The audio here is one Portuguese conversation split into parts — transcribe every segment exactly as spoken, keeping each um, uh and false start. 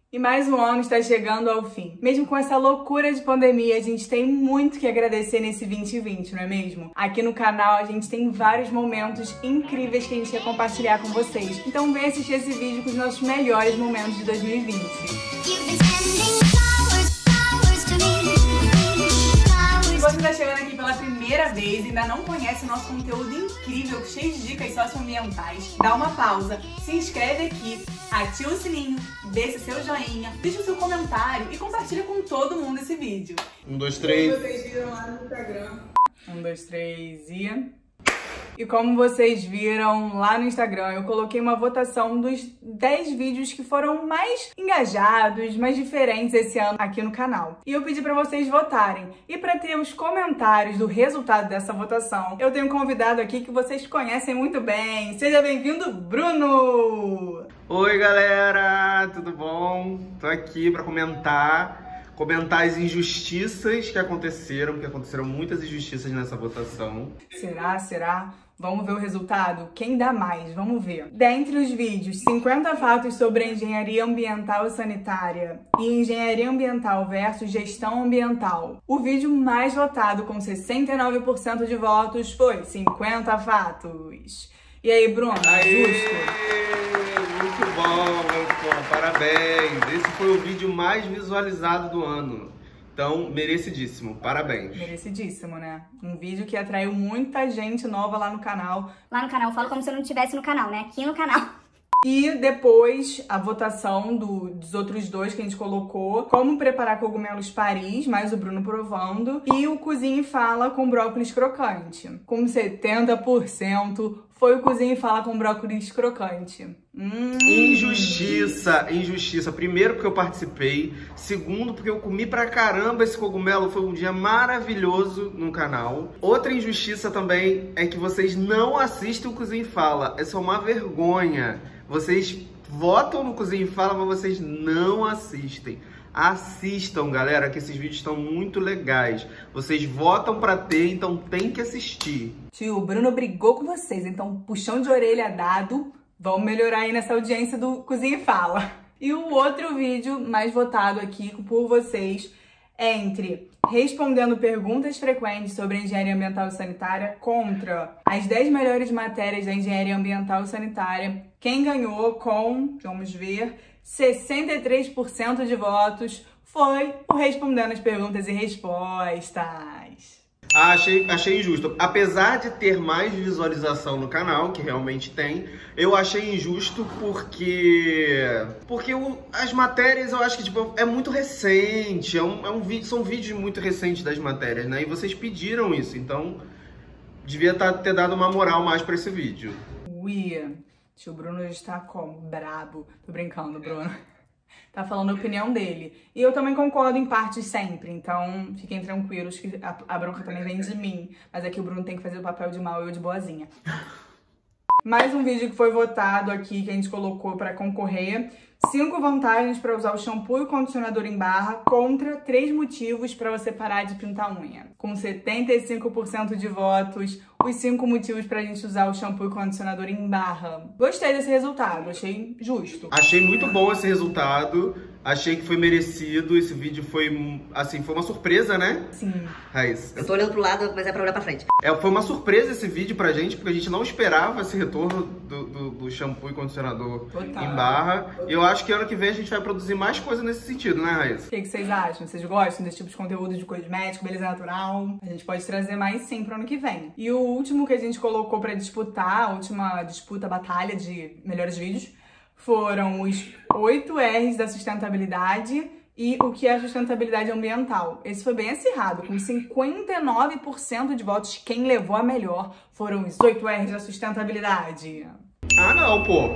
E mais um ano está chegando ao fim. Mesmo com essa loucura de pandemia, a gente tem muito que agradecer nesse vinte e vinte, não é mesmo? Aqui no canal a gente tem vários momentos incríveis que a gente quer compartilhar com vocês. Então vem assistir esse vídeo com os nossos melhores momentos de dois mil e vinte. Se você está chegando aqui pela primeira vez e ainda não conhece o nosso conteúdo incrível, cheio de dicas socioambientais, dá uma pausa, se inscreve aqui, ativa o sininho, deixa seu joinha, deixa o seu comentário e compartilha com todo mundo esse vídeo. Um, dois, três. Como vocês viram lá no Instagram. Um, dois, três e... E como vocês viram lá no Instagram, eu coloquei uma votação dos dez vídeos que foram mais engajados, mais diferentes esse ano aqui no canal. E eu pedi pra vocês votarem. E pra ter os comentários do resultado dessa votação, eu tenho um convidado aqui que vocês conhecem muito bem. Seja bem-vindo, Bruno! Oi, galera! Tudo bom? Tô aqui pra comentar... Comentar as injustiças que aconteceram, porque aconteceram muitas injustiças nessa votação. Será? Será? Vamos ver o resultado? Quem dá mais? Vamos ver. Dentre os vídeos, cinquenta fatos sobre engenharia ambiental e sanitária e engenharia ambiental versus gestão ambiental. O vídeo mais votado, com sessenta e nove por cento de votos, foi cinquenta fatos. E aí, Bruno? Aê! Justo? Muito bom, muito bom. Parabéns. Esse foi o vídeo mais visualizado do ano. Então, merecidíssimo. Parabéns. Merecidíssimo, né? Um vídeo que atraiu muita gente nova lá no canal. Lá no canal, eu falo como se eu não estivesse no canal, né? Aqui no canal. E depois a votação do, dos outros dois que a gente colocou, como preparar cogumelos Paris, mais o Bruno provando, e o Cozinha e Fala com brócolis crocante. Com setenta por cento foi o Cozinha e Fala com brócolis crocante. Hum. Injustiça, injustiça. Primeiro porque eu participei, segundo porque eu comi pra caramba esse cogumelo, foi um dia maravilhoso no canal. Outra injustiça também é que vocês não assistem o Cozinha e Fala, é só uma vergonha. Vocês votam no Cozinha e Fala, mas vocês não assistem. Assistam, galera, que esses vídeos estão muito legais. Vocês votam pra ter, então tem que assistir. Tio, o Bruno brigou com vocês, então puxão de orelha dado. Vamos melhorar aí nessa audiência do Cozinha e Fala. E o outro vídeo mais votado aqui por vocês é entre respondendo perguntas frequentes sobre engenharia ambiental e sanitária contra as dez melhores matérias da engenharia ambiental e sanitária. Quem ganhou com, vamos ver, sessenta e três por cento de votos foi o respondendo as perguntas e respostas. Ah, achei, achei injusto. Apesar de ter mais visualização no canal, que realmente tem, eu achei injusto porque... Porque o, as matérias, eu acho que tipo, é muito recente. É um, é um vídeo, são vídeos muito recentes das matérias, né? E vocês pediram isso, então devia tá, ter dado uma moral mais pra esse vídeo. Ui, tio Bruno já está como? Brabo. Tô brincando, Bruno. Tá falando a opinião dele. E eu também concordo em parte sempre, então fiquem tranquilos que a, a bronca também vem de mim. Mas aqui o Bruno tem que fazer o papel de mal e eu de boazinha. Mais um vídeo que foi votado aqui, que a gente colocou pra concorrer. Cinco vantagens para usar o shampoo e o condicionador em barra contra três motivos para você parar de pintar unha. Com setenta e cinco por cento de votos, os cinco motivos pra gente usar o shampoo e condicionador em barra. Gostei desse resultado, achei justo. Achei muito bom esse resultado, achei que foi merecido, esse vídeo foi, assim, foi uma surpresa, né? Sim. Raíssa. Eu tô olhando pro lado, mas é pra olhar pra frente. É, foi uma surpresa esse vídeo pra gente, porque a gente não esperava esse retorno do, do, do shampoo e condicionador Total. em barra. E eu acho que ano que vem a gente vai produzir mais coisa nesse sentido, né, Raíssa? O que, que vocês acham? Vocês gostam desse tipo de conteúdo de cosmético, beleza natural? A gente pode trazer mais sim pro ano que vem. E o último que a gente colocou pra disputar, a última disputa, batalha de melhores vídeos, foram os oito R's da sustentabilidade e o que é sustentabilidade ambiental. Esse foi bem acirrado, com cinquenta e nove por cento de votos. Quem levou a melhor foram os oito R's da sustentabilidade. Ah, não, pô.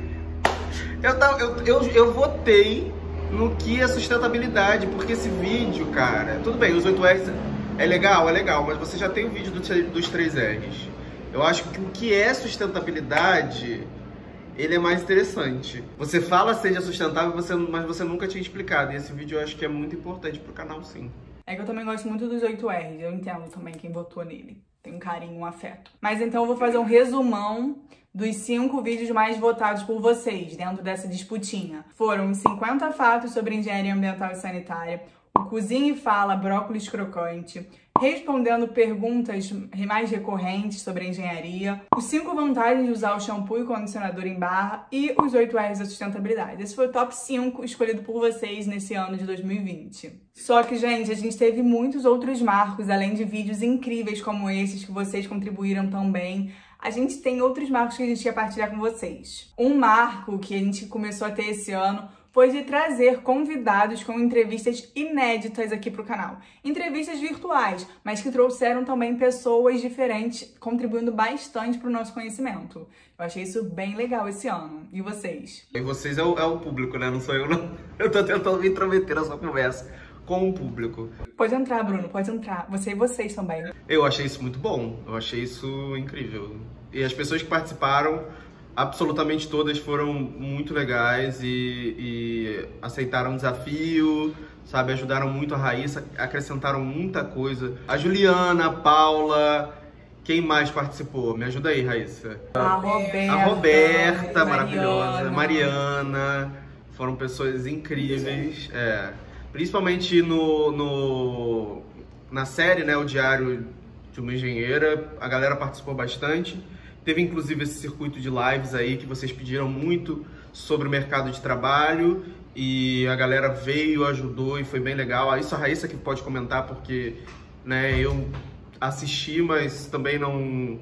Eu, eu, eu, eu votei no que é sustentabilidade, porque esse vídeo, cara... Tudo bem, os oito R's é legal, é legal, mas você já tem o vídeo do, dos três R's. Eu acho que o que é sustentabilidade... ele é mais interessante. Você fala seja sustentável, você, mas você nunca tinha explicado. E esse vídeo eu acho que é muito importante pro canal, sim. É que eu também gosto muito dos oito R's, eu entendo também quem votou nele. Tem um carinho, um afeto. Mas então eu vou fazer um resumão dos cinco vídeos mais votados por vocês dentro dessa disputinha. Foram os cinquenta fatos sobre engenharia ambiental e sanitária, o Cozinha e Fala Brócolis Crocante, respondendo perguntas mais recorrentes sobre a engenharia, os cinco vantagens de usar o shampoo e condicionador em barra e os oito R's da sustentabilidade. Esse foi o top cinco escolhido por vocês nesse ano de dois mil e vinte. Só que, gente, a gente teve muitos outros marcos, além de vídeos incríveis como esses que vocês contribuíram também. A gente tem outros marcos que a gente quer partilhar com vocês. Um marco que a gente começou a ter esse ano foi de trazer convidados com entrevistas inéditas aqui pro canal. Entrevistas virtuais, mas que trouxeram também pessoas diferentes, contribuindo bastante pro nosso conhecimento. Eu achei isso bem legal esse ano. E vocês? E vocês é o, é o público, né? Não sou eu, não. Eu tô tentando me intrometer na sua conversa com o público. Pode entrar, Bruno, pode entrar. Você e vocês também. Eu achei isso muito bom. Eu achei isso incrível. E as pessoas que participaram, absolutamente todas foram muito legais e, e aceitaram o desafio, sabe? Ajudaram muito a Raíssa, acrescentaram muita coisa. A Juliana, a Paula, quem mais participou? Me ajuda aí, Raíssa. A Roberta. A Roberta, maravilhosa. Mariana. Mariana. Foram pessoas incríveis. É, principalmente no, no, na série, né? O Diário de uma Engenheira. A galera participou bastante. Teve inclusive esse circuito de lives aí que vocês pediram muito sobre o mercado de trabalho e a galera veio, ajudou e foi bem legal. Isso a Raíssa que pode comentar porque, né, eu assisti, mas também não,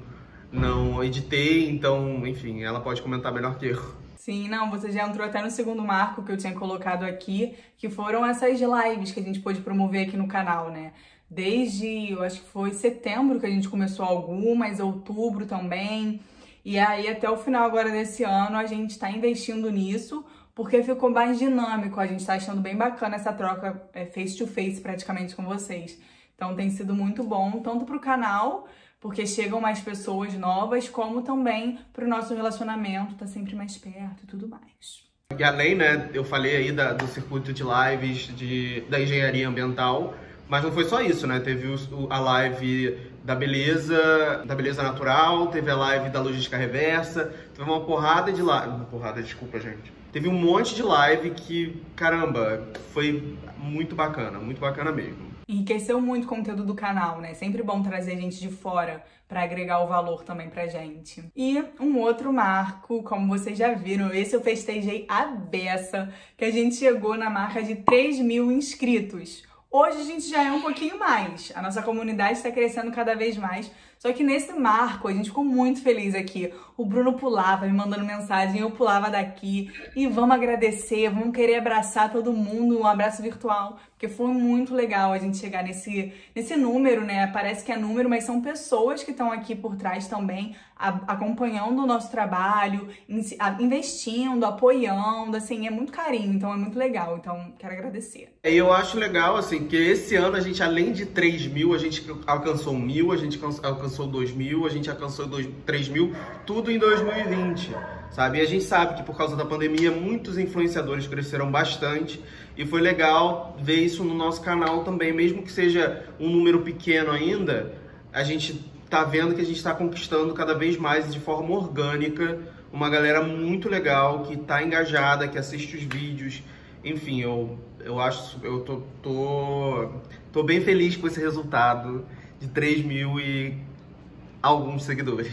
não editei, então, enfim, ela pode comentar melhor que eu. Sim, não, você já entrou até no segundo marco que eu tinha colocado aqui, que foram essas lives que a gente pôde promover aqui no canal, né? Desde, eu acho que foi setembro que a gente começou algumas, outubro também. E aí, até o final agora desse ano, a gente tá investindo nisso, porque ficou mais dinâmico. A gente tá achando bem bacana essa troca face-to-face praticamente com vocês. Então tem sido muito bom, tanto pro canal, porque chegam mais pessoas novas, como também pro nosso relacionamento, tá sempre mais perto e tudo mais. E além, né, eu falei aí da, do circuito de lives de, da engenharia ambiental, mas não foi só isso, né? Teve o, a live da beleza, da beleza natural, teve a live da logística reversa, teve uma porrada de live... Uma porrada, desculpa, gente. Teve um monte de live que, caramba, foi muito bacana, muito bacana mesmo. Enriqueceu muito o conteúdo do canal, né? Sempre bom trazer gente de fora para agregar o valor também pra gente. E um outro marco, como vocês já viram, esse eu festejei a beça, que a gente chegou na marca de três mil inscritos. Hoje a gente já é um pouquinho mais, a nossa comunidade está crescendo cada vez mais, só que nesse marco a gente ficou muito feliz aqui. O Bruno pulava, me mandando mensagem, eu pulava daqui e vamos agradecer, vamos querer abraçar todo mundo, um abraço virtual, porque foi muito legal a gente chegar nesse, nesse número, né? Parece que é número, mas são pessoas que estão aqui por trás também, a, acompanhando o nosso trabalho, investindo, apoiando, assim, é muito carinho, então é muito legal, então quero agradecer. E eu acho legal, assim, que esse ano a gente, além de três mil, a gente alcançou mil, a gente alcançou dois mil, a gente alcançou três mil, tudo em dois mil e vinte, sabe? E a gente sabe que por causa da pandemia, muitos influenciadores cresceram bastante e foi legal ver isso no nosso canal também, mesmo que seja um número pequeno ainda, a gente tá vendo que a gente tá conquistando cada vez mais de forma orgânica uma galera muito legal, que tá engajada, que assiste os vídeos, enfim, eu, eu acho, eu tô, tô, tô bem feliz com esse resultado de três mil e alguns seguidores.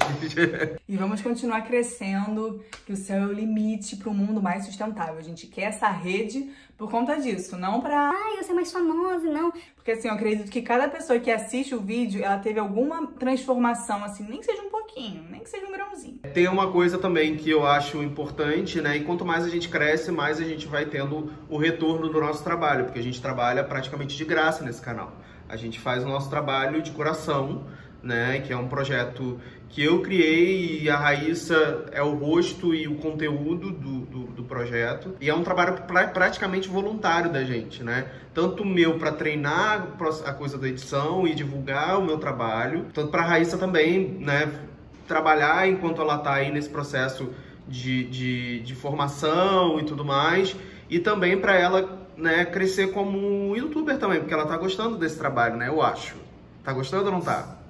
E vamos continuar crescendo, que o céu é o limite para um mundo mais sustentável. A gente quer essa rede por conta disso, não pra... Ai, eu ser mais famosa, não. Porque assim, eu acredito que cada pessoa que assiste o vídeo, ela teve alguma transformação, assim, nem que seja um pouquinho, nem que seja um grãozinho. Tem uma coisa também que eu acho importante, né? E quanto mais a gente cresce, mais a gente vai tendo o retorno do nosso trabalho, porque a gente trabalha praticamente de graça nesse canal. A gente faz o nosso trabalho de coração, né, que é um projeto que eu criei e a Raíssa é o rosto e o conteúdo do, do, do projeto. E é um trabalho pra, praticamente voluntário da gente, né? Tanto meu para treinar a coisa da edição e divulgar o meu trabalho, tanto para a Raíssa também, né, trabalhar enquanto ela tá aí nesse processo de, de, de formação e tudo mais. E também para ela, né, crescer como youtuber também, porque ela tá gostando desse trabalho, né, eu acho. Tá gostando ou não tá?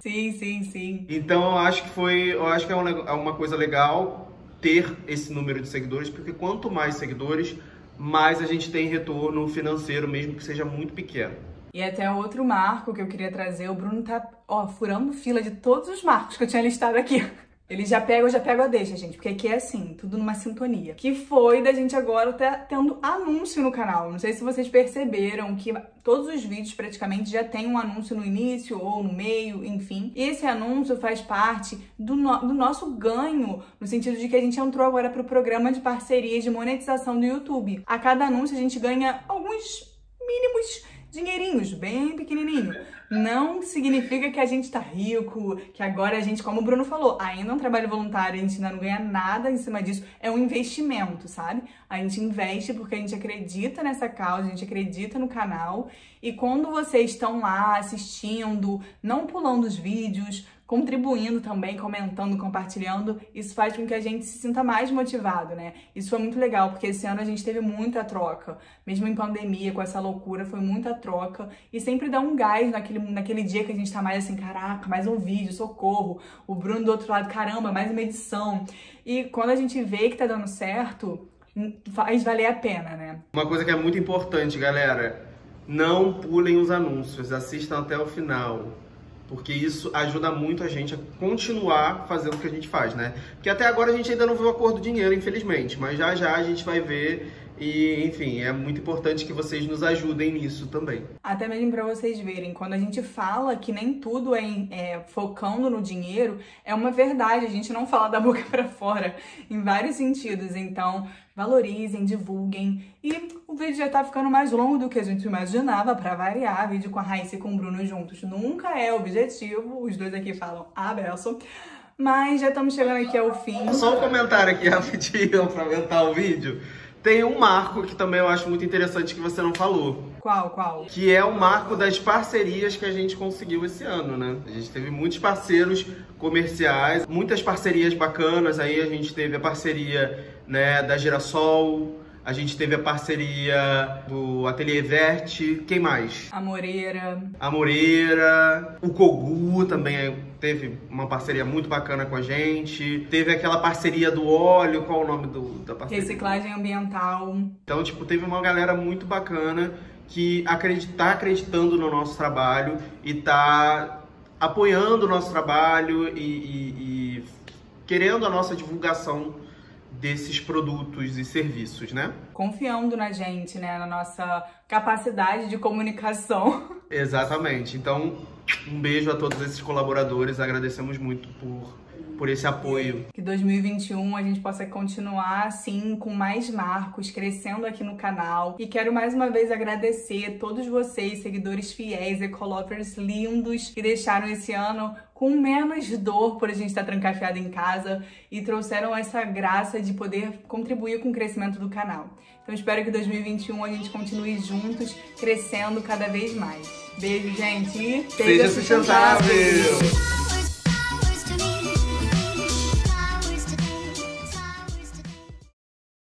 Sim, sim, sim. Então eu acho que foi, eu acho que é uma, é uma coisa legal ter esse número de seguidores, porque quanto mais seguidores, mais a gente tem retorno financeiro, mesmo que seja muito pequeno. E até outro marco que eu queria trazer, o Bruno tá, ó, furando fila de todos os marcos que eu tinha listado aqui. Ele já pega, eu já pego a deixa, gente, porque aqui é assim, tudo numa sintonia. Que foi da gente agora tá tendo anúncio no canal. Não sei se vocês perceberam que todos os vídeos praticamente já tem um anúncio no início ou no meio, enfim. E esse anúncio faz parte do, no, do nosso ganho, no sentido de que a gente entrou agora pro programa de parceria de monetização do YouTube. A cada anúncio a gente ganha alguns mínimos dinheirinhos, bem pequenininho. Não significa que a gente tá rico, que agora a gente, como o Bruno falou, ainda é um trabalho voluntário, a gente ainda não ganha nada em cima disso. É um investimento, sabe? A gente investe porque a gente acredita nessa causa, a gente acredita no canal. E quando vocês estão lá assistindo, não pulando os vídeos, contribuindo também, comentando, compartilhando, isso faz com que a gente se sinta mais motivado, né? Isso foi muito legal, porque esse ano a gente teve muita troca. Mesmo em pandemia, com essa loucura, foi muita troca. E sempre dá um gás naquele, naquele dia que a gente tá mais assim, caraca, mais um vídeo, socorro. O Bruno do outro lado, caramba, mais uma edição. E quando a gente vê que tá dando certo, faz valer a pena, né? Uma coisa que é muito importante, galera, não pulem os anúncios, assistam até o final. Porque isso ajuda muito a gente a continuar fazendo o que a gente faz, né? Porque até agora a gente ainda não viu a cor do dinheiro, infelizmente. Mas já já a gente vai ver e, enfim, é muito importante que vocês nos ajudem nisso também. Até mesmo pra vocês verem, quando a gente fala que nem tudo é, é focando no dinheiro, é uma verdade. A gente não fala da boca pra fora em vários sentidos. Então, valorizem, divulguem. E o vídeo já tá ficando mais longo do que a gente imaginava, pra variar. Vídeo com a Raíssa e com o Bruno juntos nunca é objetivo. Os dois aqui falam a beça. Mas já estamos chegando aqui ao fim. Só um comentário aqui rapidinho pra aumentar o vídeo. Tem um marco que também eu acho muito interessante que você não falou. Qual, qual? Que é o marco das parcerias que a gente conseguiu esse ano, né? A gente teve muitos parceiros comerciais, muitas parcerias bacanas. Aí a gente teve a parceria, né, da Girassol, a gente teve a parceria do Ateliê Verte, quem mais? A Moreira. A Moreira, o Kogu também teve uma parceria muito bacana com a gente. Teve aquela parceria do óleo, qual o nome do, da parceria? Reciclagem ambiental. Então, tipo, teve uma galera muito bacana que acredita, tá acreditando no nosso trabalho e tá apoiando o nosso trabalho e, e, e querendo a nossa divulgação desses produtos e serviços, né? Confiando na gente, né? Na nossa capacidade de comunicação. Exatamente. Então, um beijo a todos esses colaboradores. Agradecemos muito por, por esse apoio. Que dois mil e vinte e um a gente possa continuar assim, com mais marcos, crescendo aqui no canal. E quero mais uma vez agradecer a todos vocês, seguidores fiéis, ecolovers lindos, que deixaram esse ano com menos dor por a gente estar trancafiado em casa e trouxeram essa graça de poder contribuir com o crescimento do canal. Então espero que dois mil e vinte e um a gente continue juntos, crescendo cada vez mais. Beijo, gente, e seja sustentável!